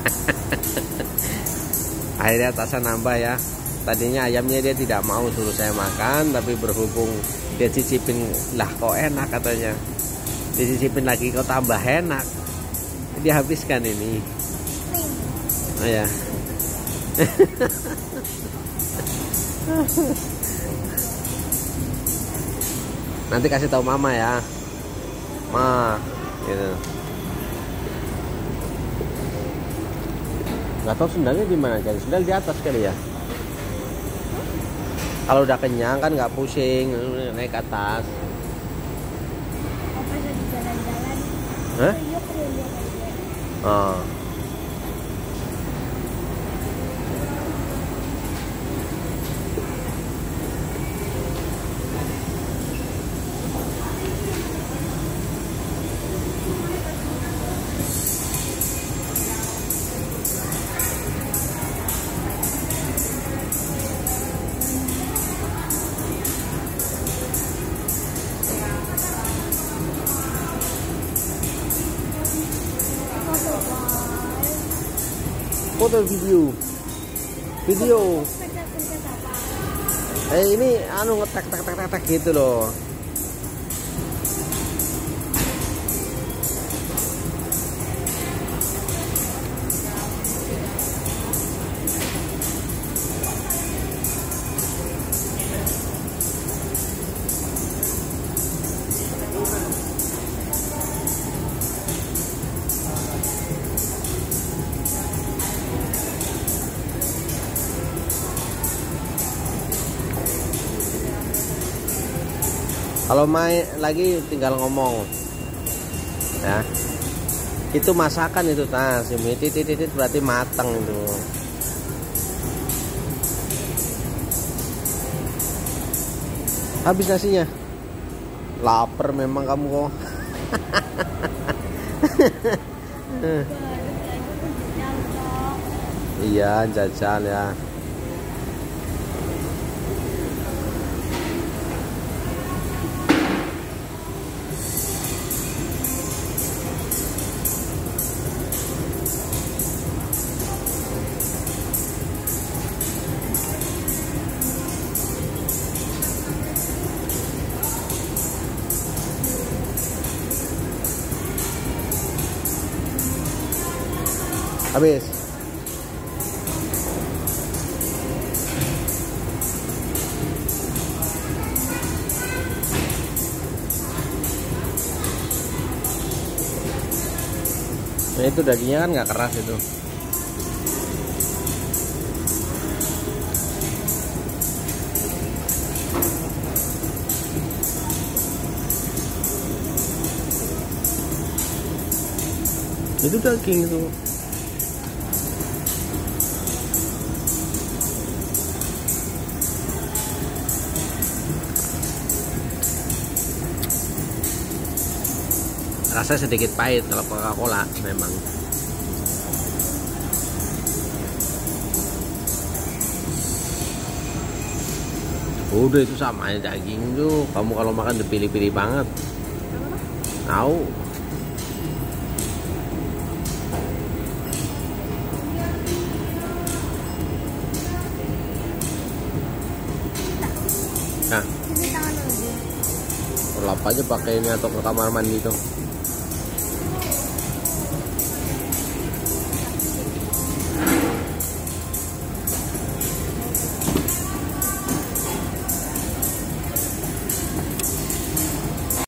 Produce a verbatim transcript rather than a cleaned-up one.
Akhirnya Tasya nambah ya. Tadinya ayamnya dia tidak mau suruh saya makan, tapi berhubung dia cicipin, lah kok enak katanya, dicicipin lagi kok tambah enak, dia habiskan ini. Oh ya. Nanti kasih tahu mama ya, ma, gitu. Gak tahu sendalnya di mana, jadi sendal di atas kali ya. Kalau udah kenyang kan nggak pusing naik ke atas. Apa jadi jalan-jalan? Hah? Yuk, yuk, yuk, yuk. Oh. Foto video, video. Pencet-pencet apa? Eh ini anu ngetek tek tek tek gitu loh. Kalau main lagi tinggal ngomong ya, itu masakan itu tas titit titit berarti matang itu. Habis nasinya, lapar memang kamu kok. Iya jajan ya. Habis. Nah itu dagingnya kan nggak keras itu. Itu daging itu. Rasanya sedikit pahit kalau Coca-Cola memang. Udah itu sama aja daging tuh. Kamu kalau makan dipilih-pilih banget. Tahu. Nah. Lap aja pakai ini atau ke kamar mandi tuh.